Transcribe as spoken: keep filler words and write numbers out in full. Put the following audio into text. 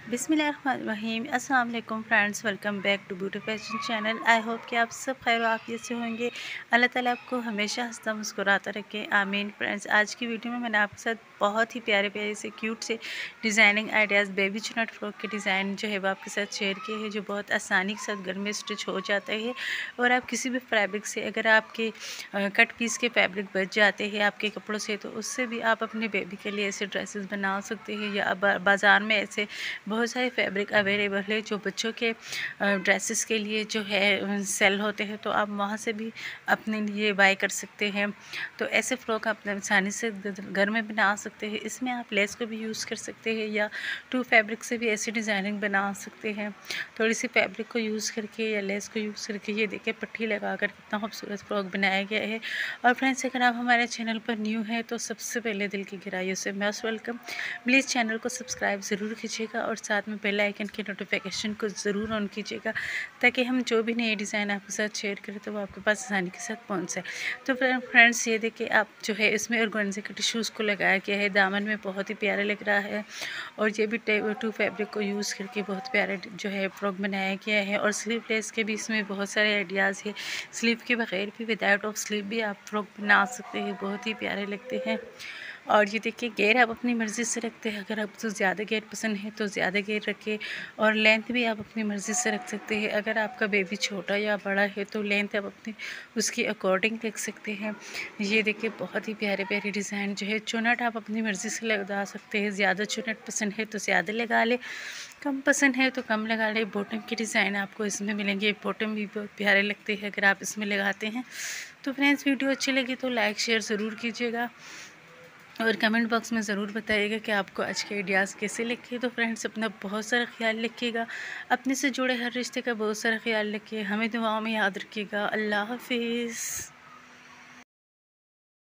बिस्मिल्लाहिर्रहमानिर्रहीम। अस्सलाम वालेकुम friends, welcome back to beauty fashion channel. I hope कि आप सब खैर आफियत से होंगे। अल्लाह ताला आपको हमेशा हंसता मुस्कुराता रखे, आमीन। फ्रेंड्स, आज की वीडियो में मैंने आपके साथ बहुत ही प्यारे प्यारे से क्यूट से डिज़ाइनिंग आइडियाज़ बेबी चुनट फ्रॉक के डिज़ाइन जो है वो आपके साथ शेयर किए हैं, जो बहुत आसानी के साथ घर में स्टिच हो जाता है। और आप किसी भी फैब्रिक से, अगर आपके कट पीस के फैब्रिक बच जाते हैं आपके कपड़ों से, तो उससे भी आप अपने बेबी के लिए ऐसे ड्रेसेस बना सकते हैं। या बाज़ार में ऐसे बहुत सारे फैब्रिक अवेलेबल है जो बच्चों के ड्रेसेस के लिए जो है सेल होते हैं, तो आप वहाँ से भी अपने लिए बाय कर सकते हैं। तो ऐसे फ्रॉक आप आसानी से घर में बना सकते हैं। इसमें आप लेस को भी यूज़ कर सकते हैं या टू फैब्रिक से भी ऐसी डिज़ाइनिंग बना सकते हैं। थोड़ी सी फैब्रिक को यूज़ करके या लेस को यूज़ करके ये देखिए पट्टी लगा कर कितना खूबसूरत फ्रॉक बनाया गया है। और फ्रेंड्स, अगर आप हमारे चैनल पर न्यू है तो सबसे पहले दिल की गहराइयों से मोस्ट वेलकम। प्लीज़ चैनल को सब्सक्राइब ज़रूर कीजिएगा और साथ में बेल आइकन की नोटिफिकेशन को ज़रूर ऑन कीजिएगा, ताकि हम जो भी नए डिज़ाइन आपके साथ शेयर करें तो वो आपके पास आसानी के साथ पहुंच जाए। तो फ्रेंड्स, ये देखिए आप जो है इसमें ऑर्गेन्जा के टिश्यूज़ को लगाया गया है। दामन में बहुत ही प्यारा लग रहा है। और ये भी टू फैब्रिक को यूज़ करके बहुत प्यारा जो है फ्रॉक बनाया गया है। और स्लीव लेस के भी इसमें बहुत सारे आइडियाज़ है। स्लीव के बगैर भी, विदाउट ऑफ स्लीव भी आप फ्रॉक बना सकते हैं, बहुत ही प्यारे लगते हैं। और ये देखिए घेर आप अपनी मर्ज़ी से रखते हैं। अगर आपको ज़्यादा घेर पसंद है तो ज़्यादा घेर रखें, और लेंथ भी आप अपनी मर्ज़ी से रख सकते हैं। अगर आपका बेबी छोटा या बड़ा है तो लेंथ आप अपनी उसकी अकॉर्डिंग रख सकते हैं। ये देखिए बहुत ही प्यारे प्यारे डिज़ाइन जो है। चुनट आप अपनी मर्ज़ी से लगा सकते हैं। ज़्यादा चुनट पसंद है तो ज़्यादा लगा ले, कम पसंद है तो कम लगा ले। बॉटम के डिज़ाइन आपको इसमें मिलेंगे। बॉटम भी बहुत प्यारे लगते हैं अगर आप इसमें लगाते हैं। तो फ्रेंड्स, वीडियो अच्छी लगी तो लाइक शेयर ज़रूर कीजिएगा और कमेंट बॉक्स में ज़रूर बताइएगा कि आपको आज के आइडियाज़ कैसे लगे। तो फ्रेंड्स, अपना बहुत सारा ख्याल रखिएगा। अपने से जुड़े हर रिश्ते का बहुत सारा ख्याल रखिए। हमें दुआओं में याद रखिएगा। अल्लाह हाफिज़।